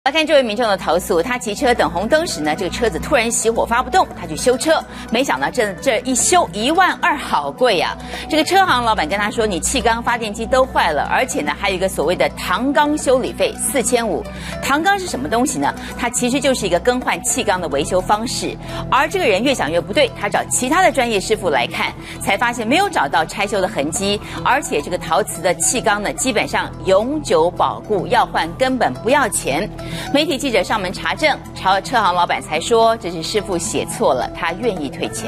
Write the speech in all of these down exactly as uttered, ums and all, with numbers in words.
来看这位民众的投诉，他骑车等红灯时呢，这个车子突然熄火发不动，他去修车，没想到这这一修一万二，好贵呀、啊！这个车行老板跟他说，你气缸、发电机都坏了，而且呢还有一个所谓的唐缸修理费四千五。唐缸是什么东西呢？它其实就是一个更换气缸的维修方式。而这个人越想越不对，他找其他的专业师傅来看，才发现没有找到拆修的痕迹，而且这个陶瓷的气缸呢，基本上永久保固，要换根本不要钱。媒体记者上门查证，车车行老板才说这是师傅写错了，他愿意退钱。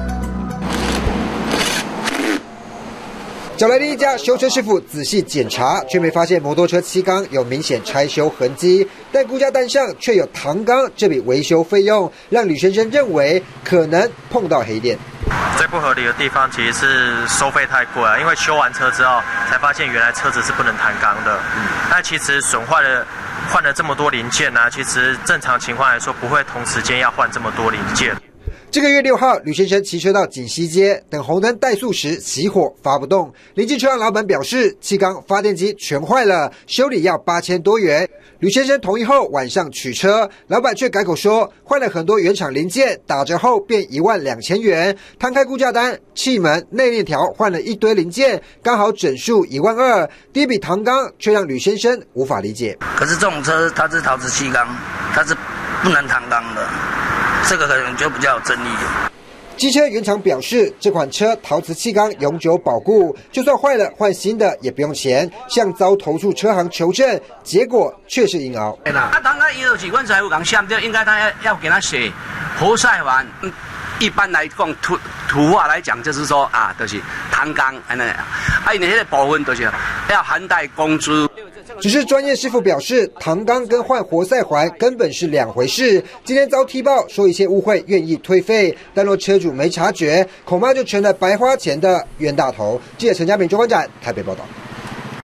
找来另一家修车师傅仔细检查，却没发现摩托车气缸有明显拆修痕迹，但估价单上却有唐缸这笔维修费用，让吕先生认为可能碰到黑店。 最不合理的地方其实是收费太贵了，因为修完车之后才发现原来车子是不能弹缸的。嗯，但其实损坏了换了这么多零件呢、啊，其实正常情况来说不会同时间要换这么多零件。 这个月六号，吕先生骑车到锦西街等红灯怠速时熄火发不动，邻近车行老板表示气缸、发电机全坏了，修理要八千多元。吕先生同意后晚上取车，老板却改口说换了很多原厂零件，打折后变一万两千元。摊开估价单，气门、内链条换了一堆零件，刚好整数一万二。第一笔唐缸却让吕先生无法理解。 可是这种车它是陶瓷气缸，它是不能唐缸的。这个可能就比较有争议。 机车原厂表示，这款车陶瓷气缸永久保固，就算坏了换新的也不用钱，向遭投诉车行求证，结果却是硬熬。 啊，唐缸伊就是阮财务讲写掉，应该他要要给他写活塞环。一般来讲，土土话来讲，就是说啊，就是唐缸安尼啊，啊，因为迄个部分就是要含带工资。 只是专业师傅表示，唐缸跟换活塞环根本是两回事。今天遭踢爆，说一切误会，愿意退费，但若车主没察觉，恐怕就成了白花钱的冤大头。记者陈家明、周观展台北报道。